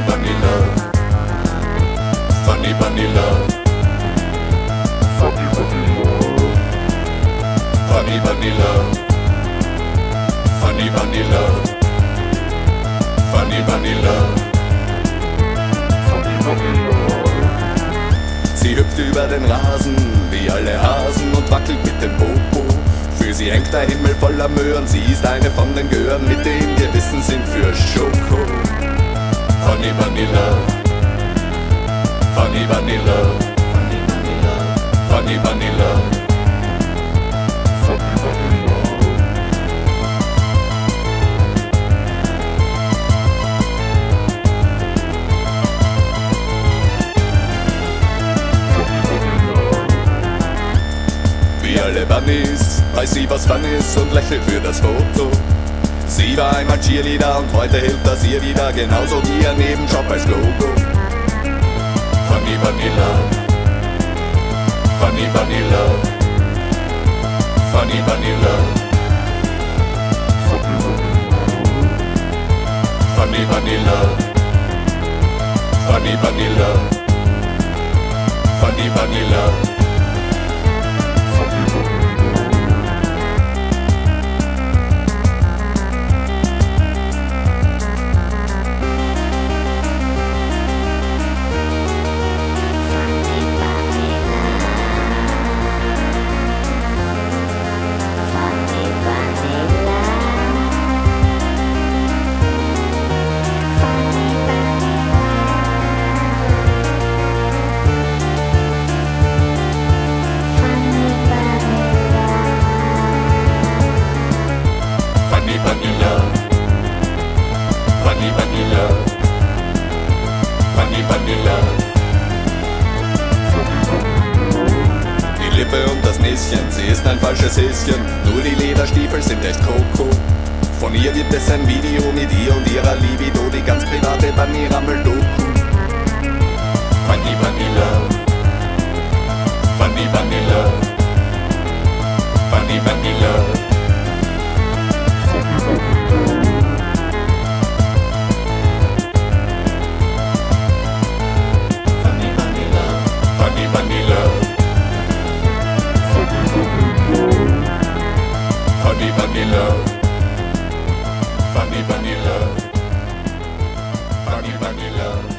bunny love. Funny bunny love. Funny bunny love. Funny bunny love. Funny bunny love. Funny bunny love. Funny bunny love. Sie hüpft über den Rasen wie alle Hasen und wackelt mit dem Popo. Für sie hängt der Himmel voller Möhren, sie ist eine von den Gören, mit denen wir wissen sind für Schoko. Funny bunny love. Funny bunny love. Funny bunny love. Funny bunny love. Funny bunny love. Wie alle Bunnies weiß sie, was Fun ist und lächelt für das Foto. Sie war einmal Cheerleader und heute hilft das ihr wieder, genauso wie ihr Nebenjob als Logo. Funny bunny love. Funny bunny love. Funny bunny love. Funny bunny love. Funny bunny love. Funny bunny love. Funny bunny love. Funny bunny love. Funny bunny love. Die Lippe und das Näschen, sie ist ein falsches Häschen. Nur die Lederstiefel sind echt Koko. Von ihr gibt es ein Video mit ihr und ihrer Libido, die ganz private Bunny-Rammel-Doku. Funny bunny love. Funny bunny love. Funny bunny love. Funny bunny love. Funny bunny love. Funny bunny love. Funny bunny love.